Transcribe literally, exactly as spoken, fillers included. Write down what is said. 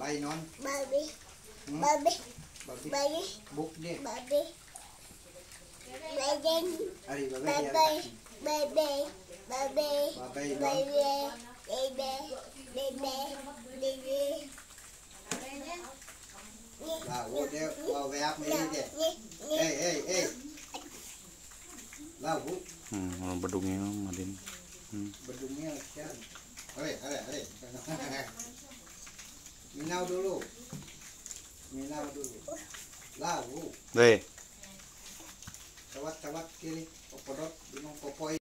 Bay non. Babi. Hmm? Babi. Babi. Babi. Buk dia. Babi. Babi. Ari babi. Babi. Babi. Babi. Babi. Baby. Baby. Baby. Baby. Lah, wo dia wo ve ap ni dia. Eh, eh, eh. Lah, wo. Hmm, bedungnya Madin. Hmm. Bedungnya kan. Ale, ale, ale. Minau dulu. Minau dulu. Lah, wo. Deh. Tawat-tawat kiri. Popodot, bingung popoi.